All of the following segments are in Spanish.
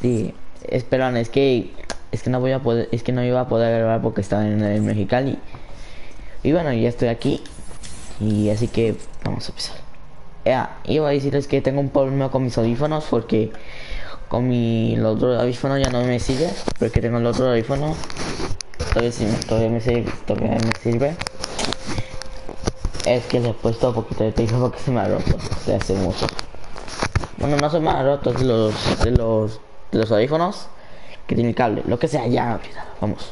Sí, esperan, es que no voy a poder, es que no iba a poder grabar porque estaba en el Mexicali. Y bueno, ya estoy aquí. Y así que vamos a empezar. Iba a decirles que tengo un problema con mis audífonos porque con el otro audífono ya no me sigue. Porque tengo el otro audífono. Todavía me sirve. Es que le he puesto un poquito de techo porque se me ha roto. Se hace mucho. Bueno, no se me ha roto, es de los audífonos que tiene el cable. Lo que sea, ya, vamos.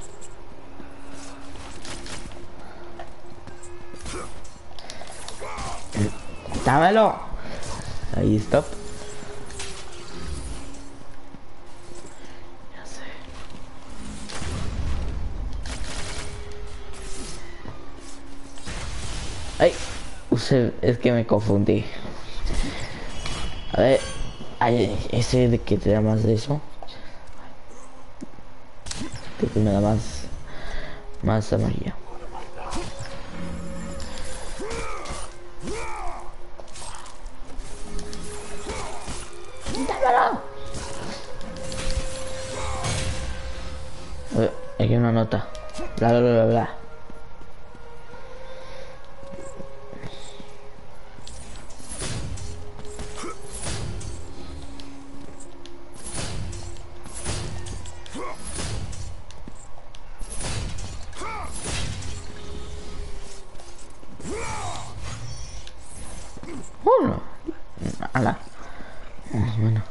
Dámelo. Ahí, stop. Ya sé. Ay, es que me confundí. A ver, ese de que te da más de eso. Que me da más amarilla. ¡Dámelo! A ver, aquí hay una nota. Bla bla bla bla. No. Ala. Bueno.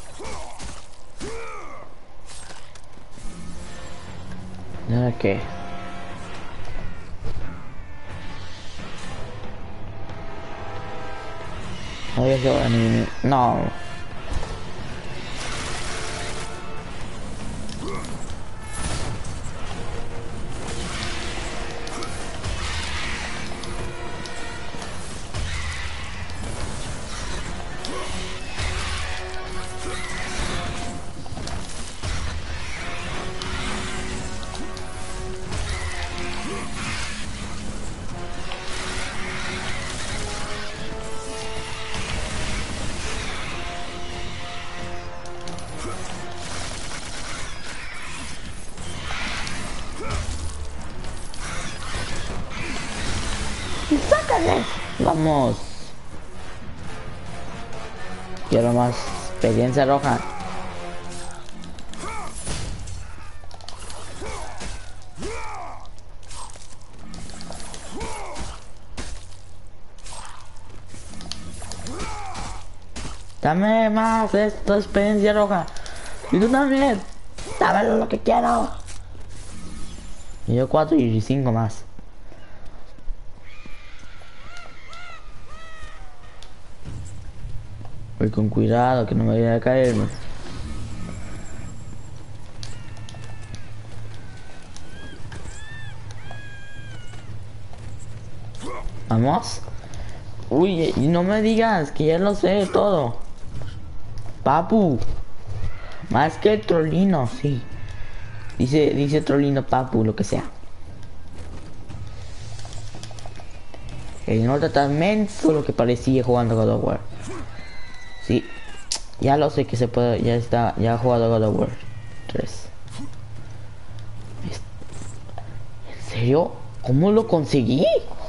¿Y ahora qué? Oye, que ahora ni... No. ¡Sácale! Vamos. Quiero más experiencia roja. Dame más de esta experiencia roja. Y tú también. Dame lo que quiero. Y yo 4 y 5 más. Voy con cuidado que no me vaya a caerme. Vamos. Uy, y no me digas que ya lo sé todo. Papu. Más que el trolino, sí. Dice trolino papu, lo que sea. El norte tan menso lo que parecía jugando God of War. Sí. Ya lo sé que se puede, ya ha jugado God of War 3. ¿En serio? ¿Cómo lo conseguí?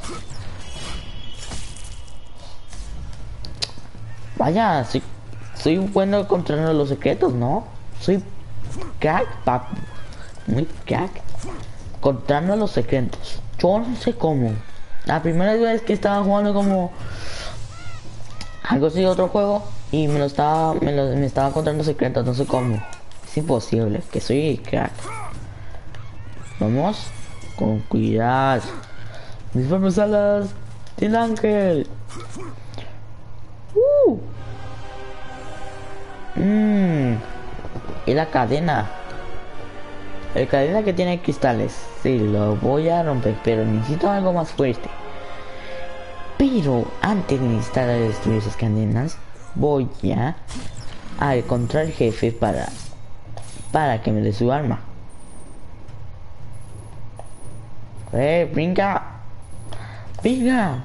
Vaya, soy bueno encontrando los secretos, ¿no? Soy crack, papu. Muy crack. Encontrando los secretos. Yo no sé cómo. La primera vez que estaba jugando como algo así, otro juego, y me estaba encontrando secretos, no sé cómo. Es imposible, que soy crack. Vamos con cuidado. Mis manos alas del ángel. Y la cadena. La cadena que tiene cristales. Sí, lo voy a romper, pero necesito algo más fuerte. Pero antes de necesitar destruir esas cadenas, voy a encontrar al jefe para que me dé su arma. Brinca. Venga.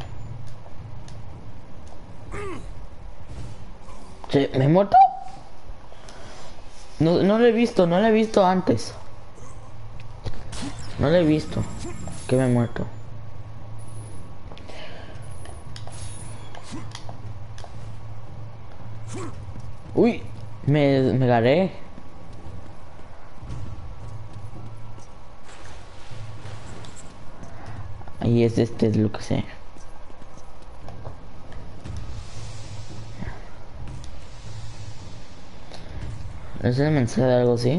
¿Me he muerto? No, no lo he visto, no lo he visto antes. No lo he visto. Que me he muerto. Uy, me garé. Ahí es lo que sé. ¿Es el mensaje de algo así?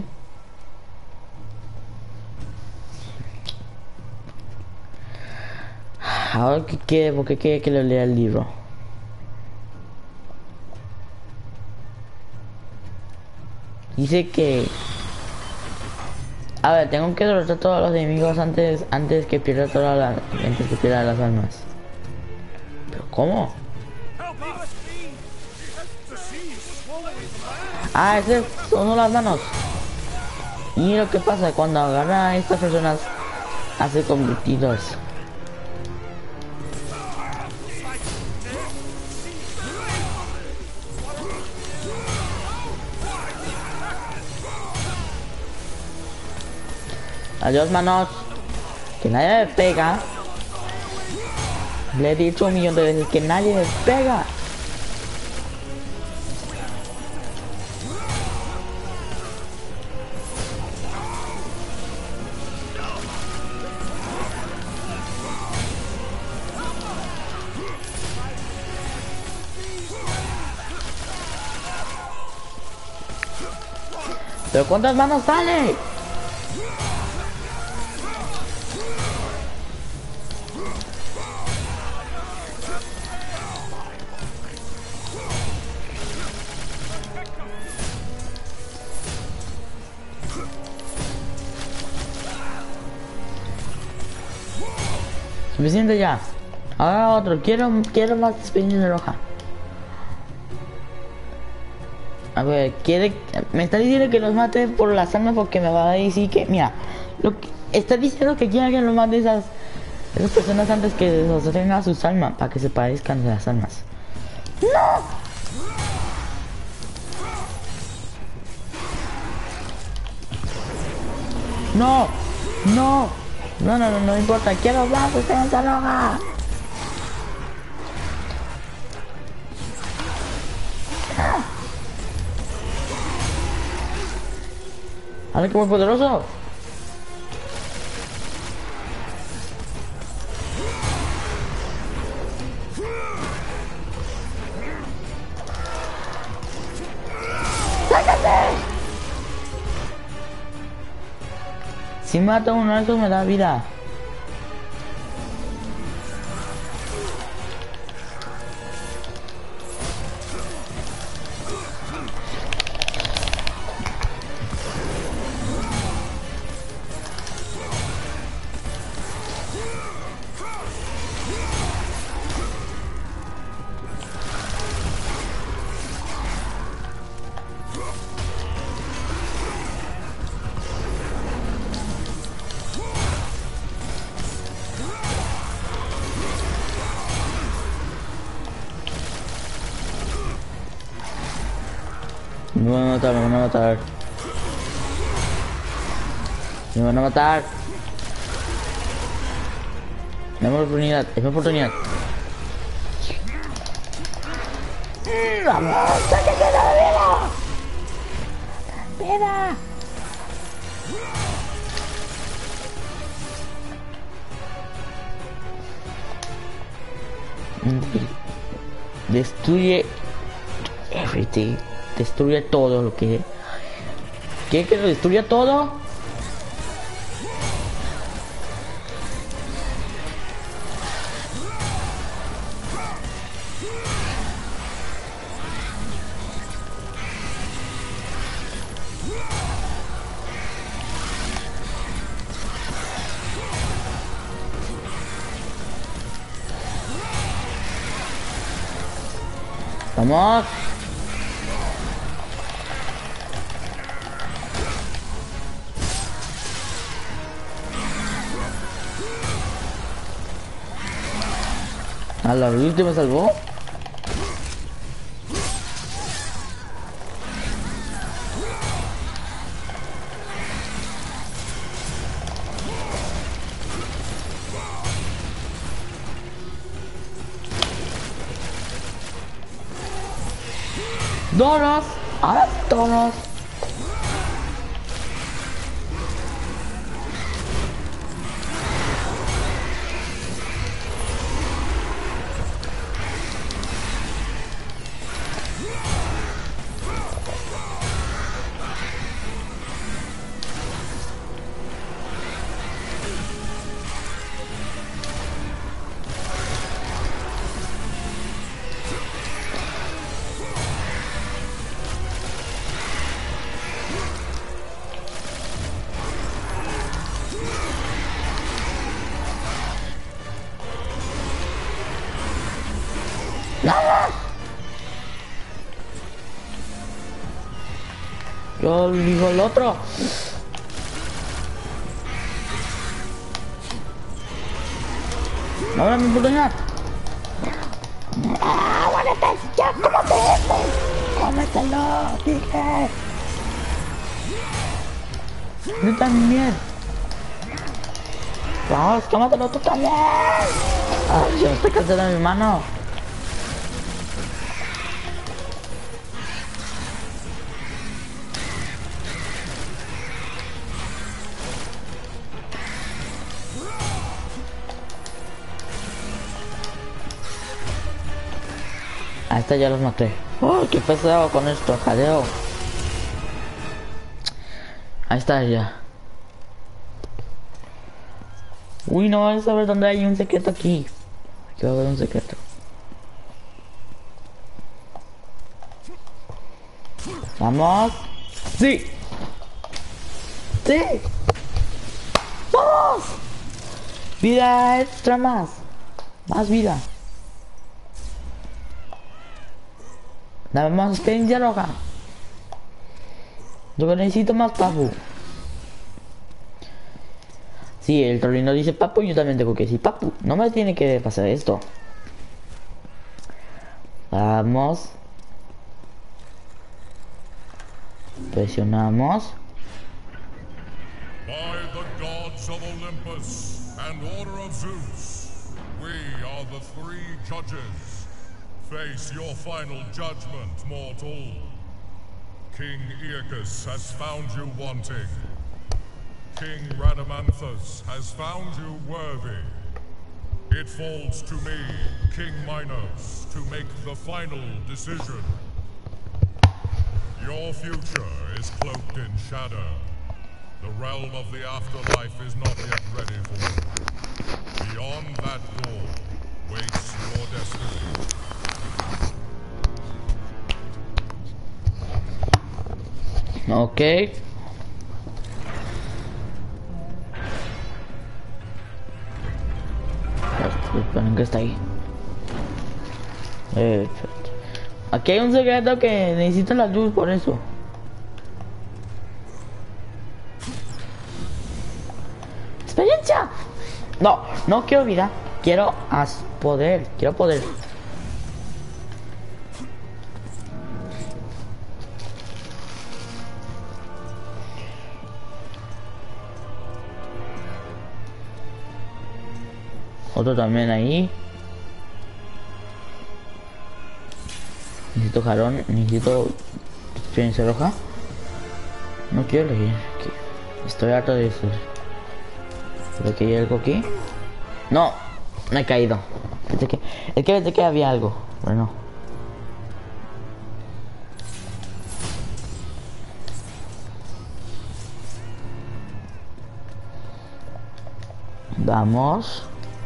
Ahora que quiere, ¿por qué quiere que lo lea el libro? Dice que... A ver, tengo que derrotar a todos los enemigos antes que pierda antes que pierda las almas. ¿Pero cómo? Ah, esas son las manos. Y lo que pasa cuando agarra a estas personas hace convertidos. Adiós, manos. Que nadie me pega. Le he dicho 1.000.000 de veces que nadie me pega. ¿Pero cuántas manos sale? Suficiente ya. Ahora otro. Quiero más experiencia roja. A ver, me está diciendo que los mate por las almas porque me va a decir que, mira, está diciendo que quiere que los mate esas personas antes que sostengan sus almas para que se parezcan de las almas. ¡No! ¡No! ¡No! No importa, quiero más experiencia roja. ¡Ahora que muy poderoso! ¡Sácate! Si mata a uno de esos me da vida. Me van a matar, me van a matar. Me van a matar. Dame oportunidad, es mi oportunidad. ¡Vamos! ¡Sáquense de la vida! ¡Vida! Destruye everything. Destruye todo lo que... ¿Quiere que lo destruya todo? ¡Vamos! A la última me salvó. Donos. Ahora donos. Yo digo el otro. Ahora mi oportunidad. ¡Aguántate! ¡Ya! ¡Cómete este! ¡Cómetelo! ¡Dije! Yo también. Vamos, cómetelo tú también. Ay, yo me estoy cansando de mi mano. A esta ya los maté. ¡Oh, qué pesado con esto! ¡Jadeo! Ahí está ya. Uy, no vas a ver dónde hay un secreto aquí. Aquí va a haber un secreto. ¡Vamos! ¡Sí! ¡Sí! ¡Vamos! Vida extra más. Más vida. Dame más experiencia roja. Yo necesito más papu. Sí, el trolino dice papu y yo también tengo que decir papu. No me tiene que pasar esto. Vamos. Presionamos. By the gods of Olympus and order of Zeus, we are the three judges. Face your final judgment, mortal. King Aeacus has found you wanting. King Rhadamanthus has found you worthy. It falls to me, King Minos, to make the final decision. Your future is cloaked in shadow. The realm of the afterlife is not yet ready for you. Beyond that door waits your destiny. Ok. Esperen que está ahí. Perfecto. Aquí hay un secreto que necesita la luz por eso. ¡Experiencia! No, no quiero vida. Quiero poder. Quiero poder. Otro también ahí. Necesito jarón, necesito experiencia roja. No quiero elegir. Estoy harto de eso. Creo que hay algo aquí. No, me he caído. Pensé que había algo. Bueno. Vamos.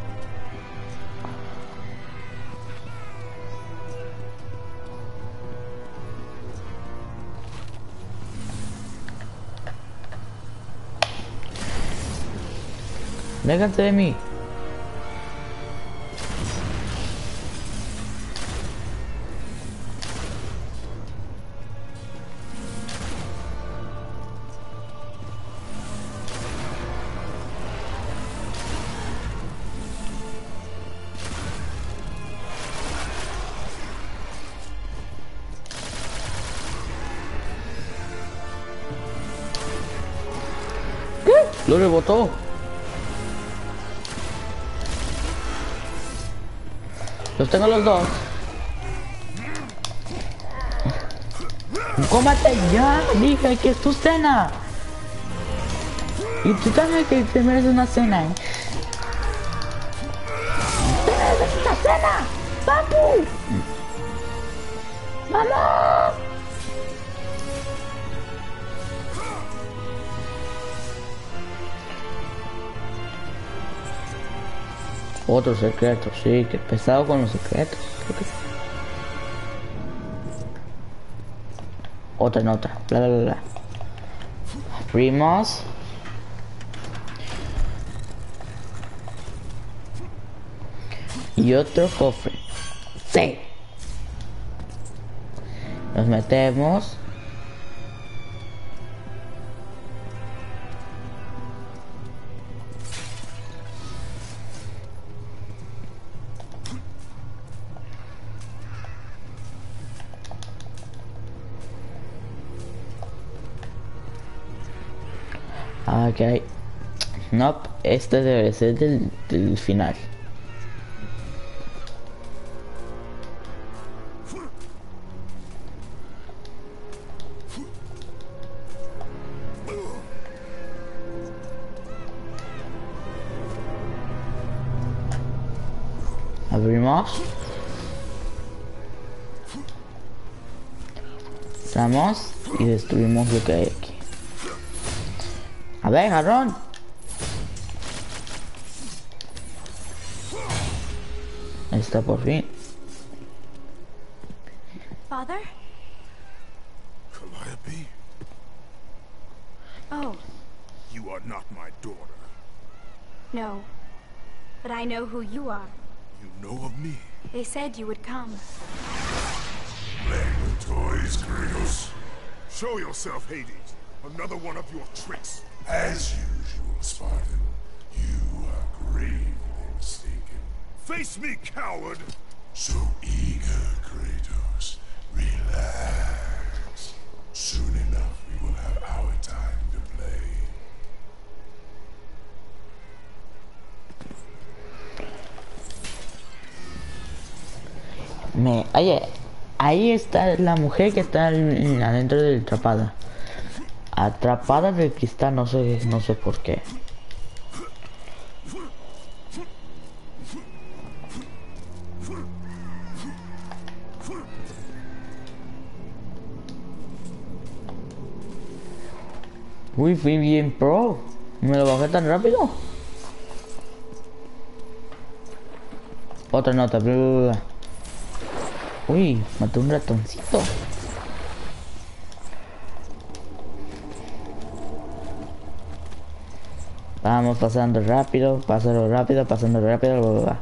Déjate de mí. ¿Qué? Lo rebotó. Los tengo los dos. Cómate ya, dije que es tu cena. Y tú también que te mereces una cena, ¿eh? ¡Te mereces una cena! ¡Papu! ¡Vamos! Otro secreto, sí, que pesado con los secretos. Creo que sí. Otra nota, bla bla bla. Abrimos. Y otro cofre. Sí. Nos metemos. Ok. Nope, este debe ser del final. Abrimos. Estamos y destruimos lo que hay aquí. A ver, jarrón. Ahí está por fin. Father? Calliope, Oh, you are not my daughter. no. But I know who you are. You know of me. They said you would come. Playing with toys, Kratos. Show yourself, Hades. Another one of your tricks. As usual, Spartan. You are gravely mistaken. Face me, coward! So eager, Kratos. Relax. Soon enough, we will have our time to play. Ahí está la mujer que está adentro de la atrapada. Atrapada del cristal, no sé por qué. Uy, fui bien pro. Me lo bajé tan rápido. Otra nota, bla, bla, bla. Uy, maté un ratoncito. Vamos pasando rápido, pasando rápido, pasando rápido, bla, bla, bla.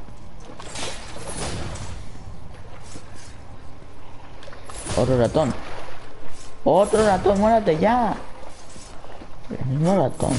Otro ratón. Otro ratón, muérate ya. El mismo ratón.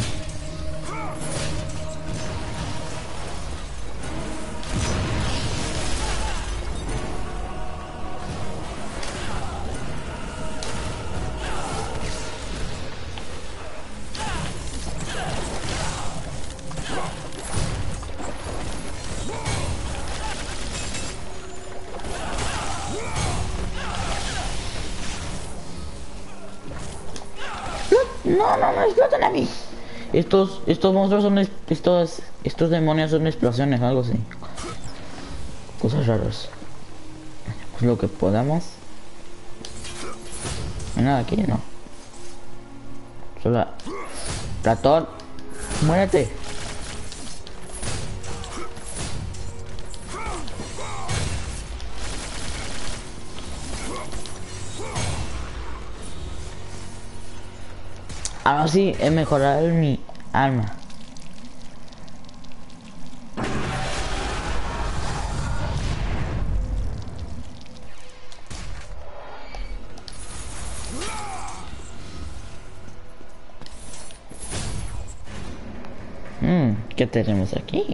No explotan a mí. Estos monstruos son estos demonios son explosiones, algo así. Cosas raras. Pues lo que podamos. No hay nada aquí, no. Solo ratón, muérete. Ahora sí, he mejorado mi arma. ¿Qué tenemos aquí?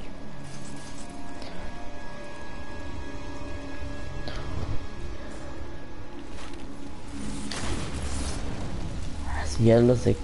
Así ya lo sé.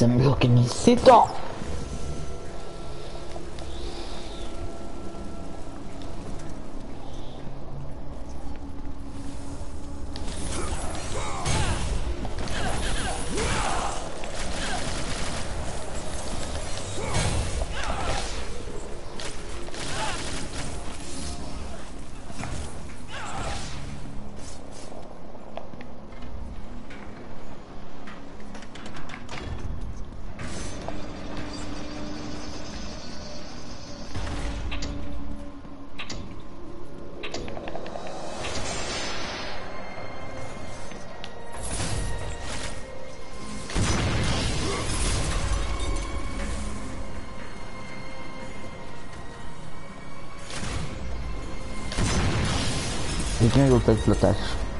lo que necesito. Y me gusta explotar.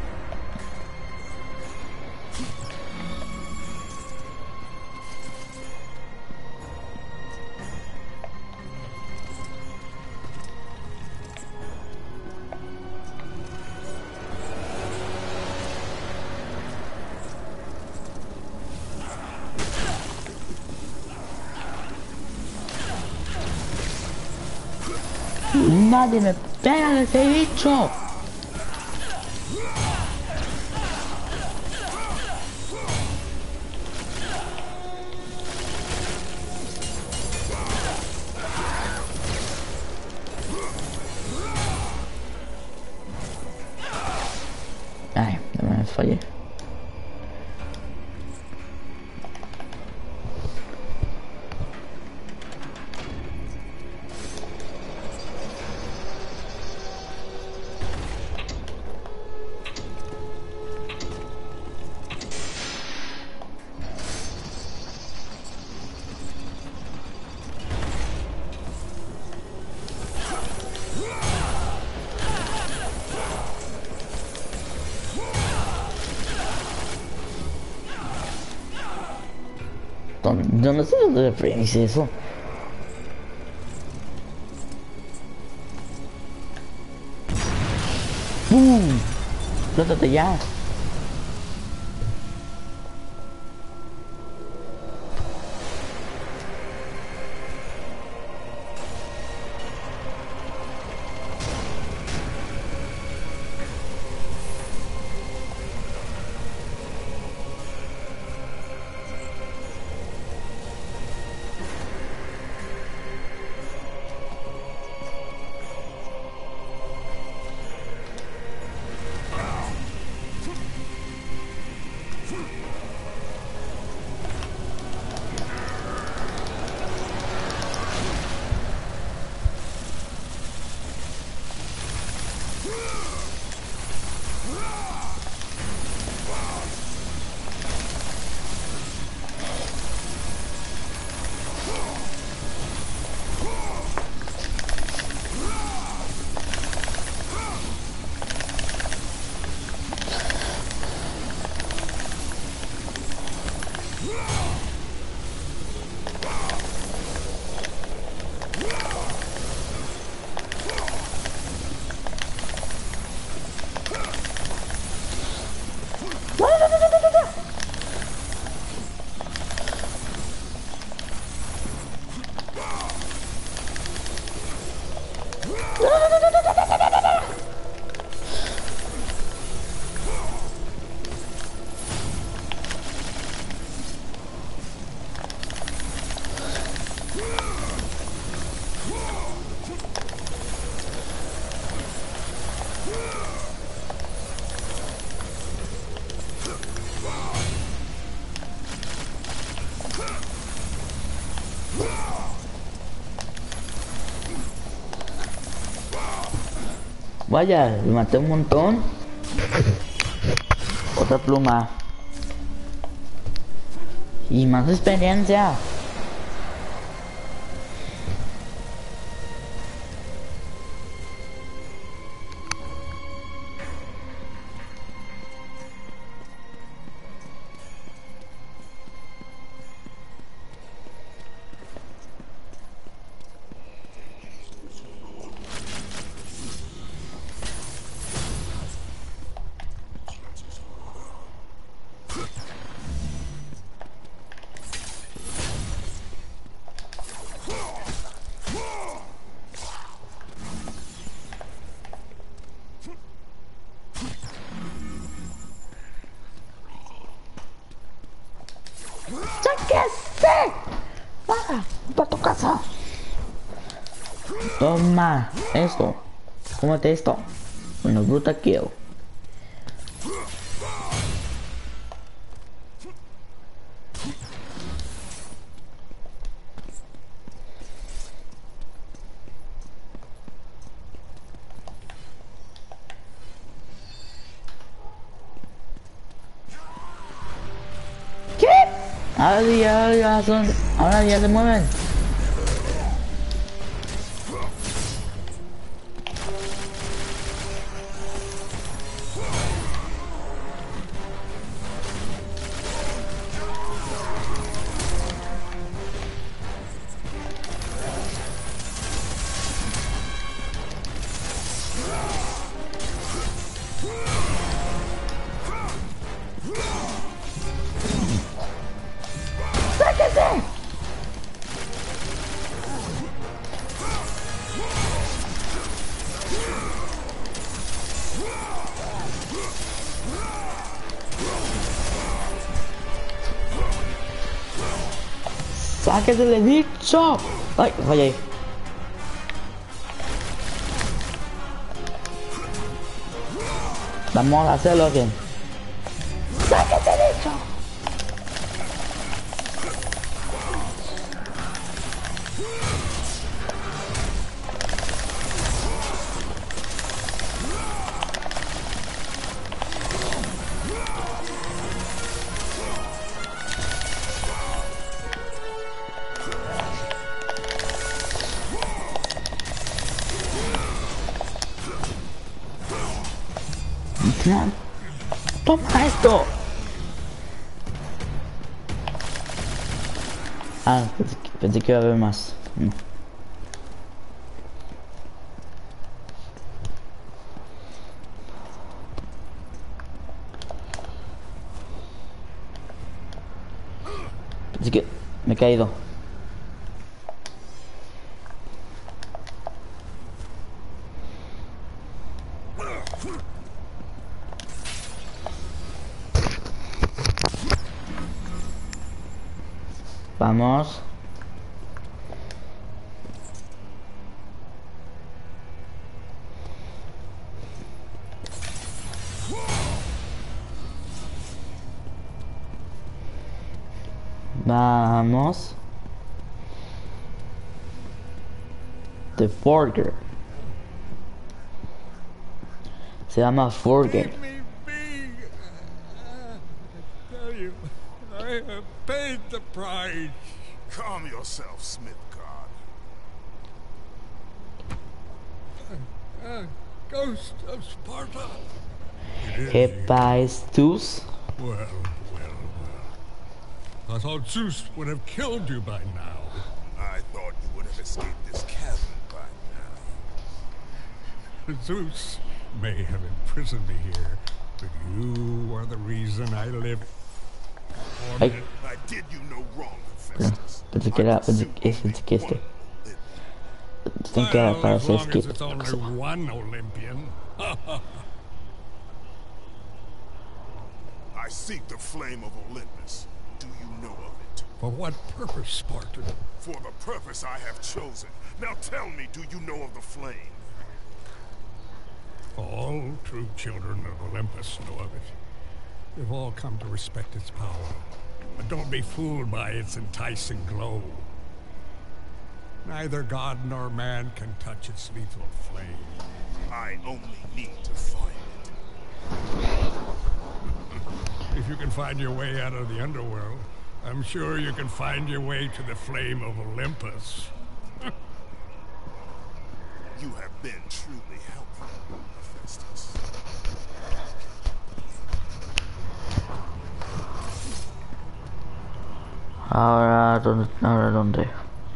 Nadie me pega de ese bicho. Ay, no me fallé. Yo no sé dónde hice eso. ¡Bum! ¡Flótate ya! Vaya, me maté un montón. Otra pluma. Y más experiencia. ¡Ah! ¡Para tu casa! Toma esto. Cómete esto. Bueno, bruta kill. ¿Qué? Ahora ya se mueven. ¡Sáquese! ¡Sáquese, le he dicho! ¡Ay, fallé! Vamos a hacerlo bien. ¡Sáquese, le he dicho! No. ¡Toma esto! Ah, pensé que iba a haber más. No. Pensé que me he caído. Vamos. Vamos. The Forger. Se llama Forger. Leave me be. I tell you, I have paid the price. Calm yourself, Smithguard. Ghost of Sparta. Hephaestus. Well. I thought Zeus would have killed you by now. I thought you would have escaped this cavern by now. Zeus may have imprisoned me here, but you are the reason I live. Ay, I did you no wrong, Hephaestus. pensé que era, pensé que este. Pensé que era Well, para as hacer long as skip. it's only one Olympian. I seek the flame of Olympus. Do you know of it? For what purpose, Spartan? For the purpose I have chosen. Now tell me, do you know of the flame? All true children of Olympus know of it. They've all come to respect its power. But don't be fooled by its enticing glow. Neither god nor man can touch its lethal flame. I only need to find it. If you can find your way out of the underworld, I'm sure you can find your way to the flame of Olympus. You have been truly helpful, Hephaestus. Ahora dónde.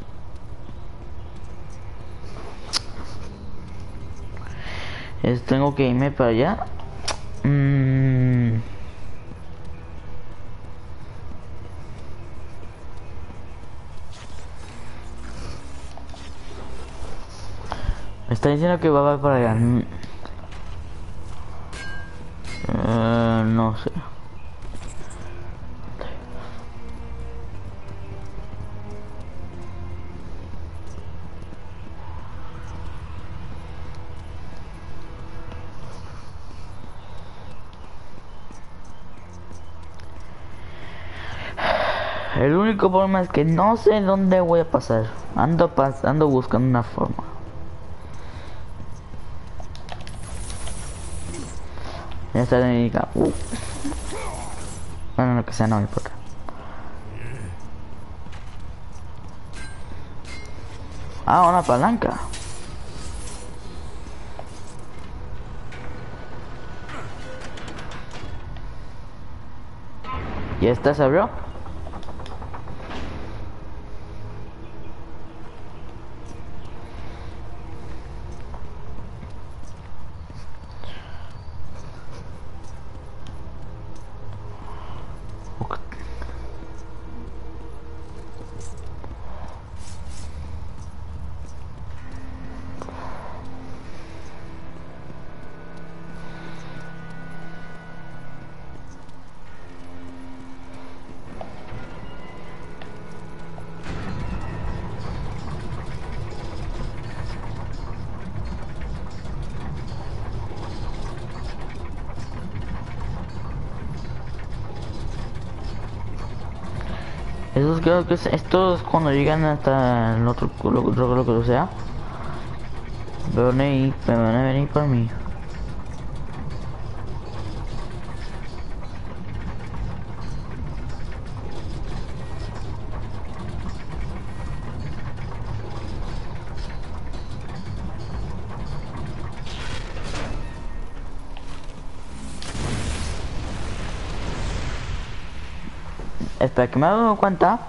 Tengo que irme para allá. Me está diciendo que va para allá. No sé. El único problema es que no sé dónde voy a pasar. Ando buscando una forma. Ya está de mi Bueno, lo que sea, no me importa. Ah, una palanca. ¿Y esta se abrió? Esos creo que estos cuando llegan hasta el otro lo que sea. Me van a venir por mí. Espera, que me he dado cuenta.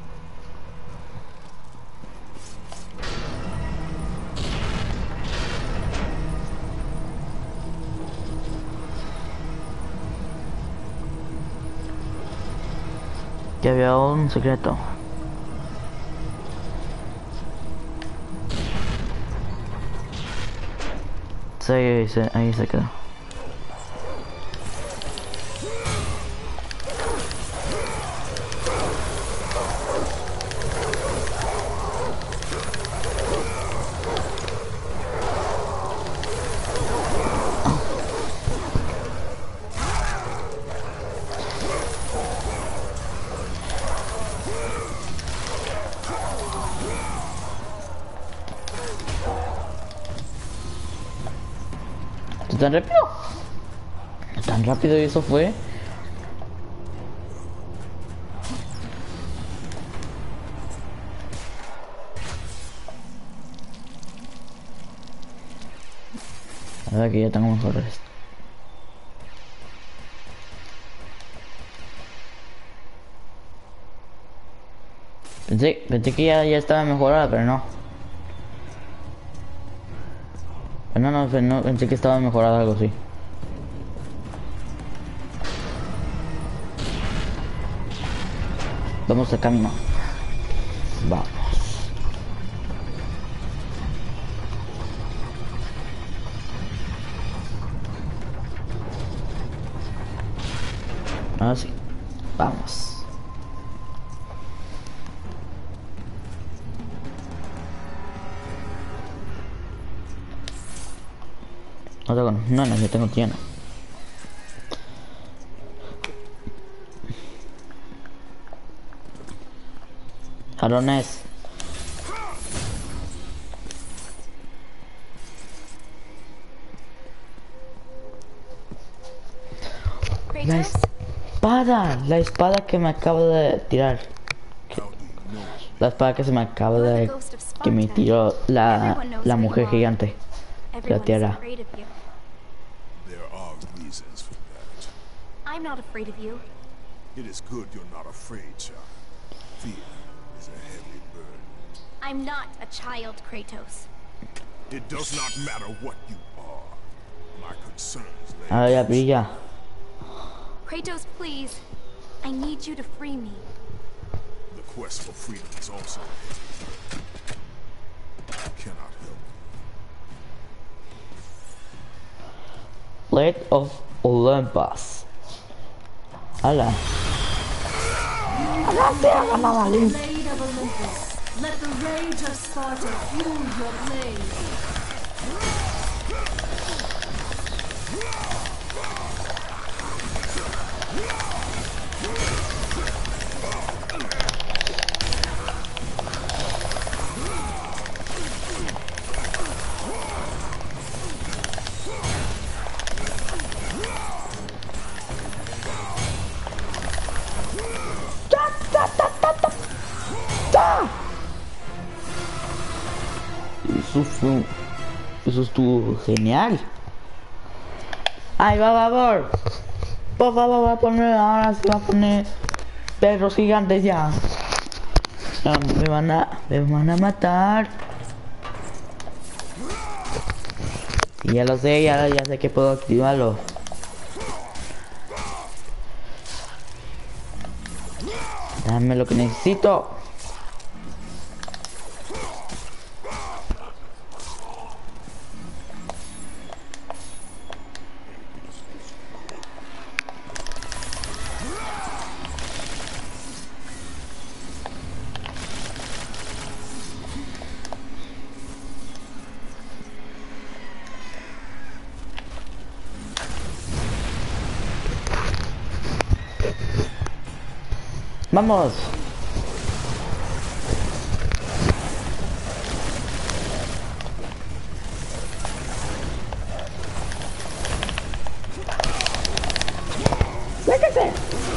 Que había un secreto. Sí, ahí se quedó. ¿Tan rápido? ¿Tan rápido y eso fue? A ver que ya tengo mejor esto. Pensé que ya estaba mejorada, pero no. No, pensé que estaba mejorada algo así. Vamos de camino. Vamos. Ahora sí. Vamos. No, yo tengo lleno. Jarones. La espada que me acabo de tirar. La espada que se me acaba de... que me tiró la mujer gigante. La tierra. I'm not afraid of you. It is good you're not afraid, child. Fear is a heavy burden. I'm not a child, Kratos. It does not matter what you are. My concerns lay. Ahora ya brilla. Kratos, please. I need you to free me. The quest for freedom is also a heavy burden. I cannot help. Blade of Olympus. ¡Hala! Blade of Olympus. Let the rage of Sparta fuel your blade. eso estuvo genial. Ay, va, por favor, va a poner, ahora sí va a poner perros gigantes ya. Me van a matar. Y ya lo sé, ya sé que puedo activarlo. Dame lo que necesito. Vamos. ¡Sáquese!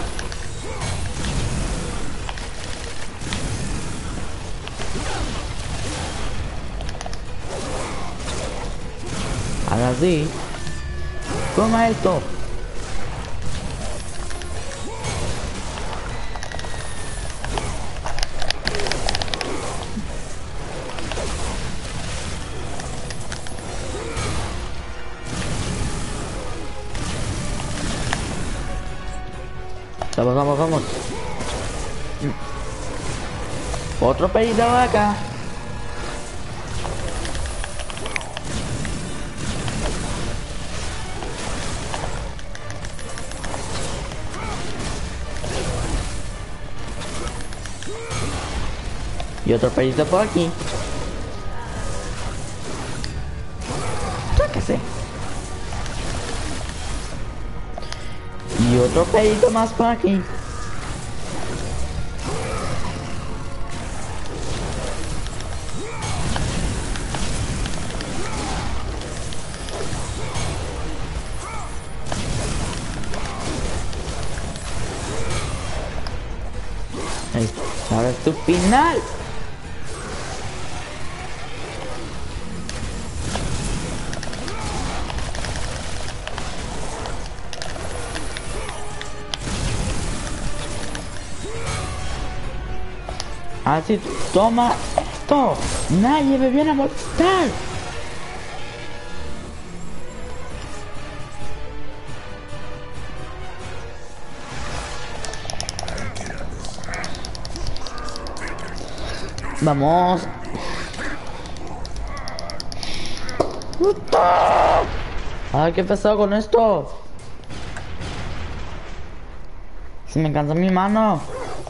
Ahora sí. Toma esto. Vamos. Otro pedito de vaca. Y otro pedito por aquí. Sáquese. Y otro pedito más por aquí. Ahora es tu final. Así, toma esto. Nadie me viene a molestar. Vamos. Ay, ¿qué pasó con esto? Se me cansa mi mano.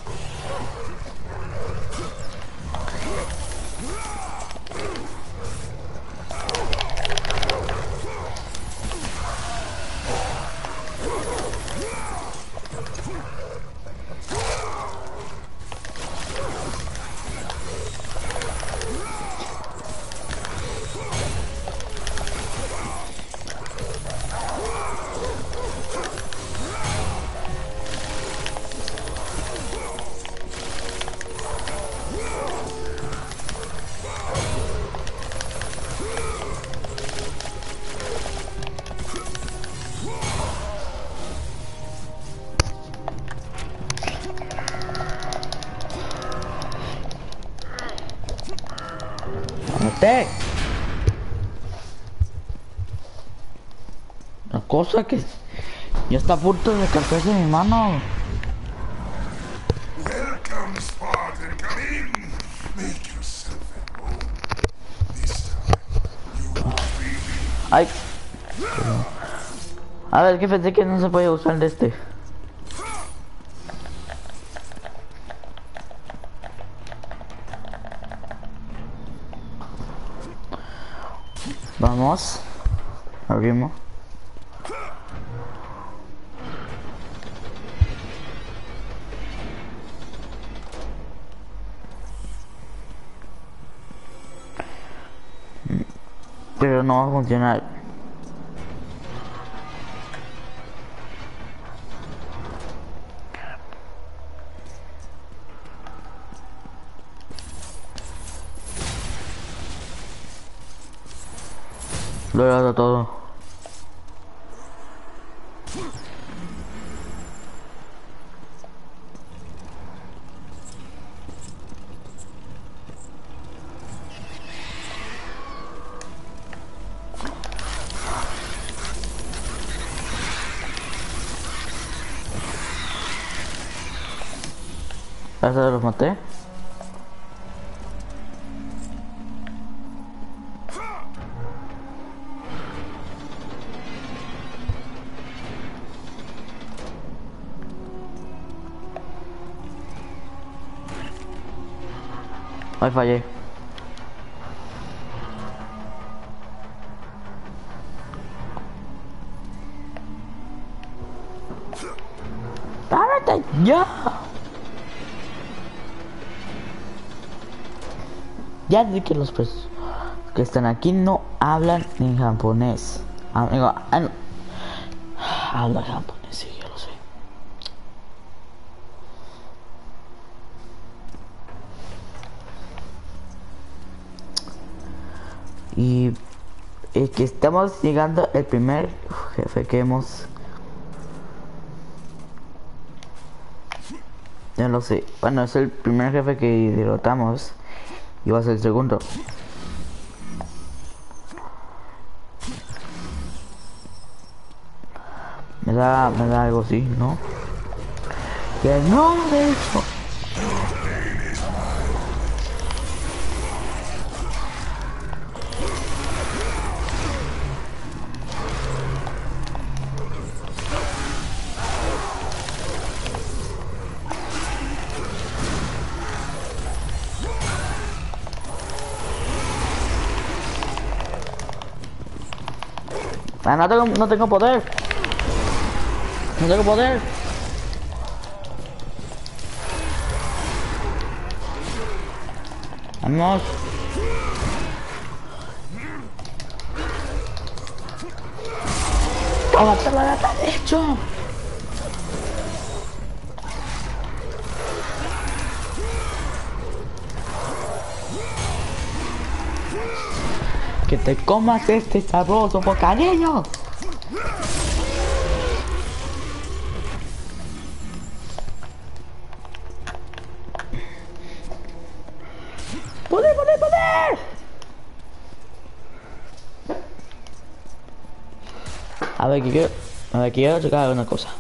La cosa que ya está a punto de cansarse mi mano. Welcome, Spartan. Come in. Make yourself at home. This time, you will be. Ay. A ver, que pensé que no se podía usar de este. Vamos. Abrimos. Pero no va a funcionar. Lo he dado todo. ¿Ya se los maté? Ay, fallé. ¡Párate ya! Ya sé que los presos que están aquí no hablan en japonés. Amigo, no. Habla japonés, sí, yo lo sé. Y que estamos llegando al primer jefe que hemos... Ya lo sé. Bueno, es el primer jefe que derrotamos. Y va a ser el segundo. Me da algo así, ¿no? Que no, de hecho. Ah, no tengo poder. No tengo poder. Vamos. ¡Tómate la lata, de hecho! Que te comas este sabroso bocadillo. ¡Poder! A ver, quiero checar una cosa.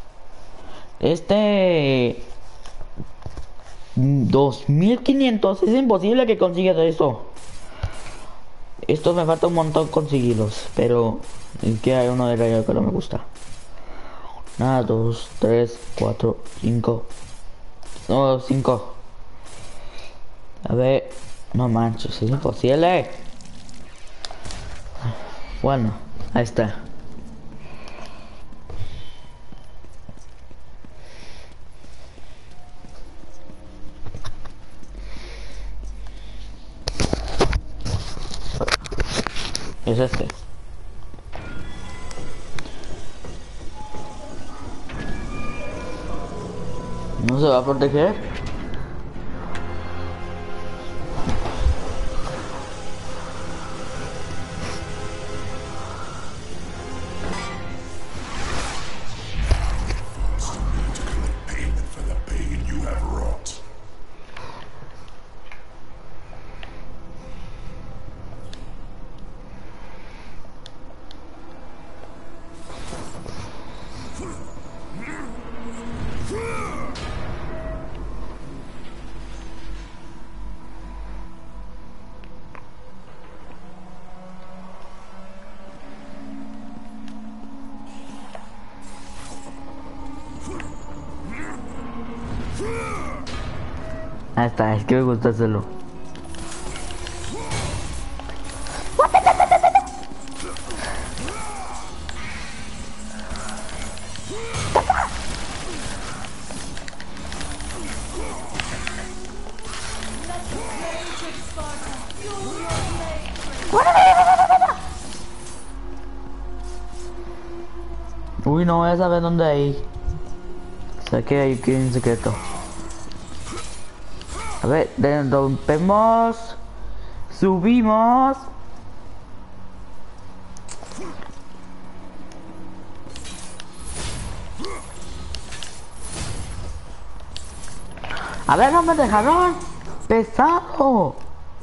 2500 es imposible que consigas esto. Esto me falta un montón conseguirlos, pero que hay uno de rayo que no me gusta. 1, 2, 3, 4, 5. No, 5. A ver, no manches, es imposible. Bueno, ahí está. Es este. ¿No se va a proteger? Payment for the pain you have wrought. Ahí está, es que me gusta hacerlo. Uy, no voy a saber dónde hay. Sé que hay que en secreto. A ver, rompemos. Subimos. A ver, no me dejaron. Pesado.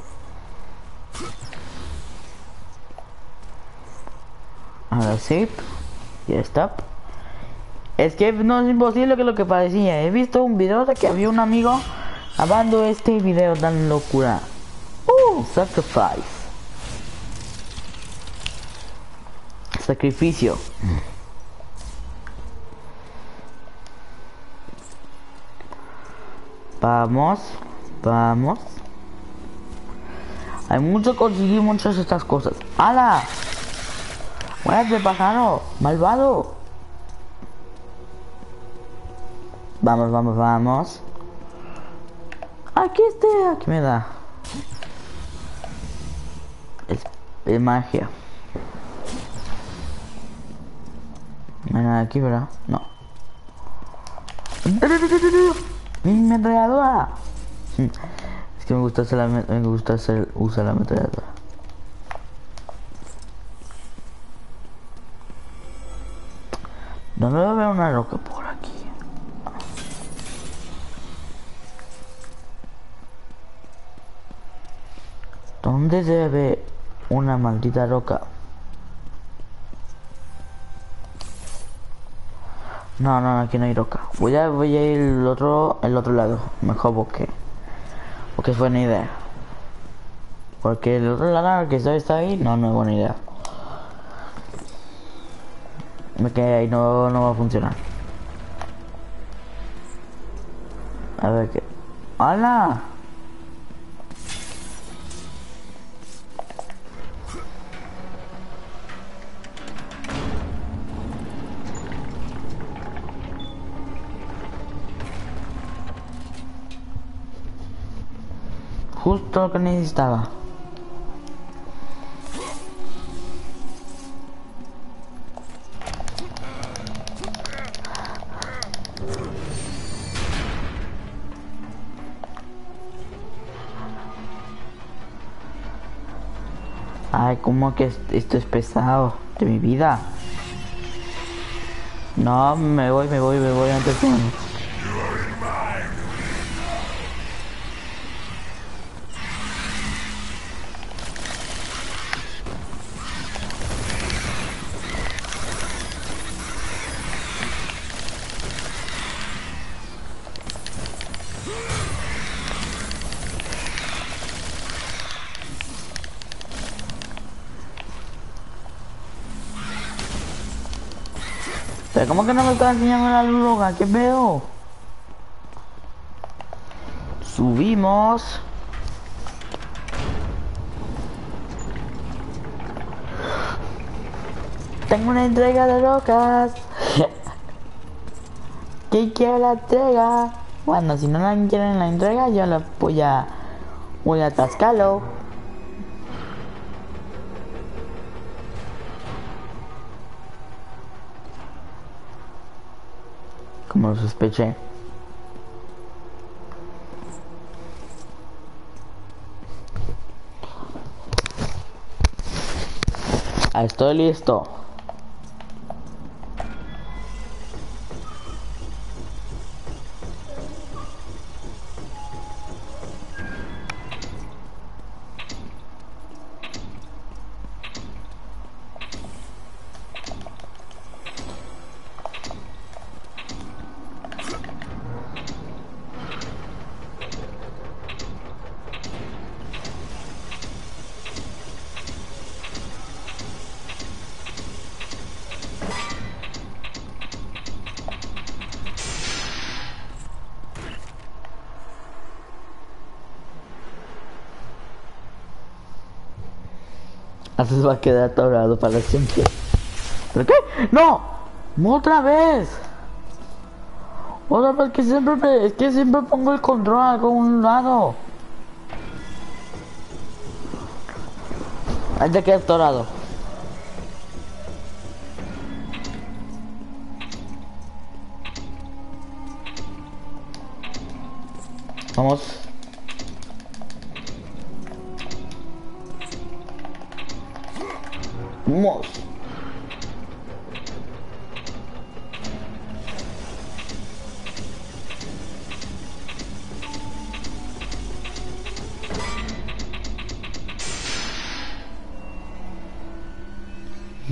Ahora sí. Y stop. Es que no es imposible que lo que parecía. He visto un video de que había un amigo grabando este video tan locura. Sacrifice. Sacrificio. Vamos, vamos. Hay mucho que conseguir muchas de estas cosas. ¡Hala! ¡Muérete, pájaro! ¡Malvado! Vamos, vamos, vamos. Aquí aquí me da. Es magia. No hay nada aquí, ¿verdad? No. ¡Mi ametralladora! Es que me gusta usar la ametralladora. ¿Dónde veo una roca por aquí? ¿Dónde debe una maldita roca? No, no, aquí no hay roca. Voy a ir el otro lado. Mejor bosque. Porque es buena idea. Porque el otro lado que está ahí, no es buena idea. Que ahí no va a funcionar. A ver qué. ¡Hala! Justo lo que necesitaba. Ay, como que esto es pesado de mi vida. No, me voy antes de... Pero ¿cómo que no me está enseñando la loga? ¿Qué veo? Subimos. Tengo una entrega de rocas. ¿Quién quiere la entrega? Bueno, si no la quieren la entrega, yo la voy a atascarlo. Como lo sospeché. Estoy listo. Así se va a quedar atorado para siempre. ¿Pero qué? ¡No! ¡Otra vez! Otra vez que siempre pongo el control a algún lado. Ahí te queda atorado. Vamos. Vamos.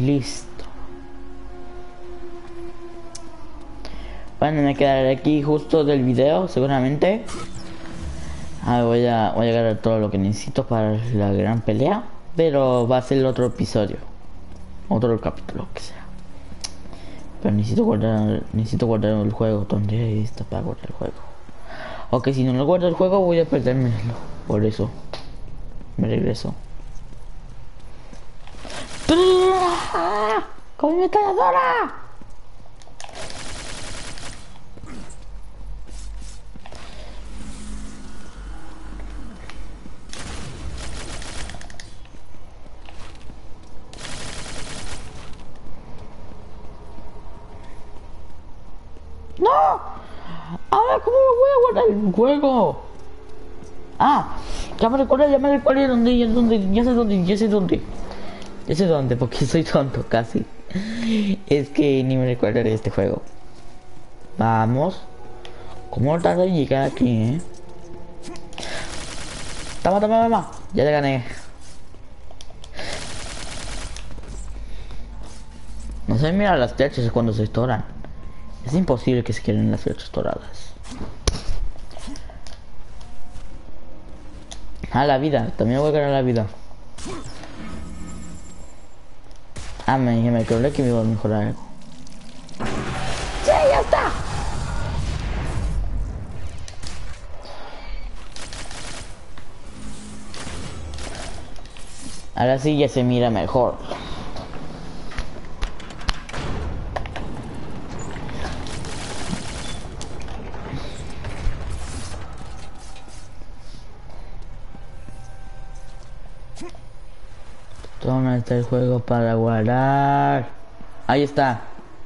Listo. Bueno, me quedaré aquí justo del video, seguramente. Voy a agarrar todo lo que necesito para la gran pelea. Pero va a ser el otro episodio. Otro capítulo, que sea. Pero necesito guardar el juego. ¿Dónde está para guardar el juego? Ok, si no lo guardo el juego voy a perdérmelo. Por eso me regreso. ¡Con mi metralladora! ¡No! Ahora, ¿cómo lo voy a guardar el juego? Ah, ya me recuerdo dónde, ya sé dónde, porque soy tonto casi. Es que ni me recuerdo de este juego. Vamos. ¿Cómo tarda en llegar aquí, Toma, ya le gané. No se mira las flechas cuando se estoran. Es imposible que se queden las flechas doradas. La vida, también voy a ganar la vida. Me creo que me iba a mejorar algo. ¡Sí, ya está! Ahora sí ya se mira mejor. ¿Dónde está el juego para guardar? Ahí está.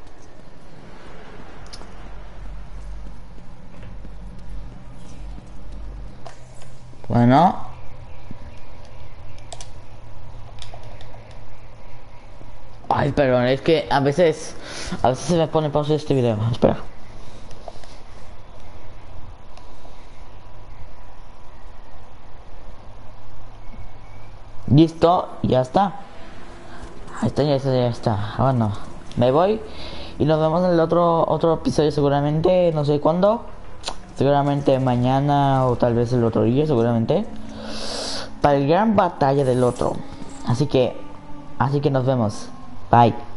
Bueno. Ay, perdón, es que a veces se me pone pausa este video. Espera. Listo, ya está. Ahí está, ya está. Bueno, me voy y nos vemos en el otro episodio seguramente, no sé cuándo. Seguramente mañana o tal vez el otro día, seguramente. Para la gran batalla del otro. Así que nos vemos. Bye.